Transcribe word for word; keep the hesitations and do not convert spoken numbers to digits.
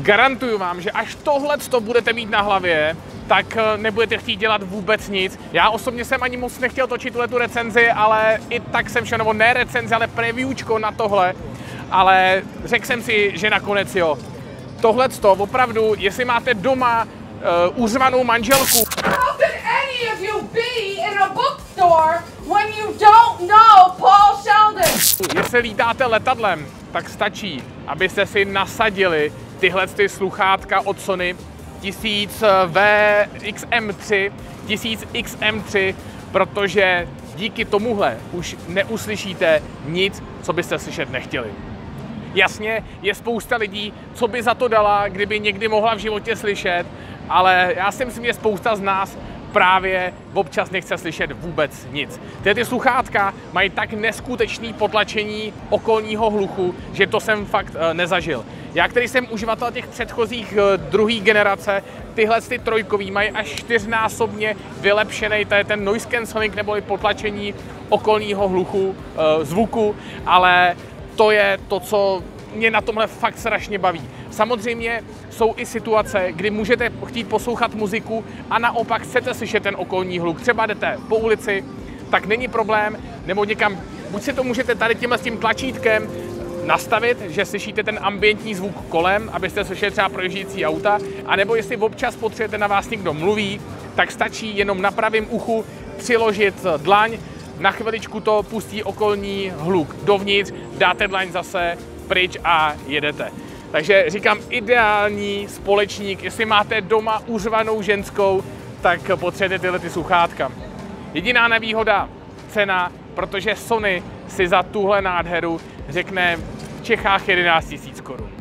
garantuju vám, že až tohle to budete mít na hlavě, tak nebudete chtít dělat vůbec nic. Já osobně jsem ani moc nechtěl točit tuhle recenzi, ale i tak jsem šel, nebo ne recenzi, ale previewčko na tohle. Ale řekl jsem si, že nakonec jo. Tohle to opravdu, jestli máte doma uh, uřvanou manželku. How could any of you be in a bookstore when you don't know Paul Sheldon? Jestli lítáte letadlem, tak stačí, abyste si nasadili tyhle ty sluchátka od Sony tisíc V X M tři, tisíc X M tři, protože díky tomuhle už neuslyšíte nic, co byste slyšet nechtěli. Jasně, je spousta lidí, co by za to dala, kdyby někdy mohla v životě slyšet, ale já si myslím, že spousta z nás právě občas nechce slyšet vůbec nic. Tyhle ty sluchátka mají tak neskutečný potlačení okolního hluchu, že to jsem fakt e, nezažil. Já, který jsem uživatel těch předchozích e, druhé generace, tyhle ty trojkový mají až čtyřnásobně vylepšený ten noise cancelling neboli potlačení okolního hluchu, e, zvuku, ale to je to, co mě na tomhle fakt strašně baví. Samozřejmě jsou i situace, kdy můžete chtít poslouchat muziku a naopak chcete slyšet ten okolní hluk. Třeba jdete po ulici, tak není problém, nebo někam, buď si to můžete tady tímhle s tím tlačítkem nastavit, že slyšíte ten ambientní zvuk kolem, abyste slyšeli třeba projíždějící auta, anebo jestli občas potřebujete, na vás někdo mluví, tak stačí jenom na pravém uchu přiložit dlaň, na chviličku to pustí okolní hluk dovnitř, dáte dlaň zase pryč a jedete. Takže říkám, ideální společník, jestli máte doma uřvanou ženskou, tak potřebujete tyhle ty sluchátka. Jediná nevýhoda, cena, protože Sony si za tuhle nádheru řekne v Čechách jedenáct tisíc korun.